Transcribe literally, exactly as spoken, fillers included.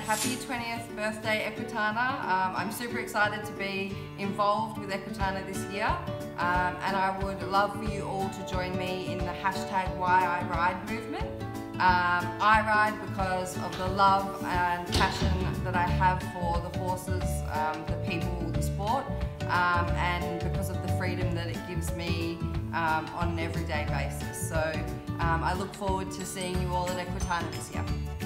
happy twentieth birthday EQUITANA. Um, I'm super excited to be involved with EQUITANA this year, um, and I would love for you all to join me in the hashtag Why I Ride movement. Um, I ride because of the love and passion that I have for the horses, um, the people, the sport, um, and because of the freedom that it gives me um, on an everyday basis. So um, I look forward to seeing you all at EQUITANA this year.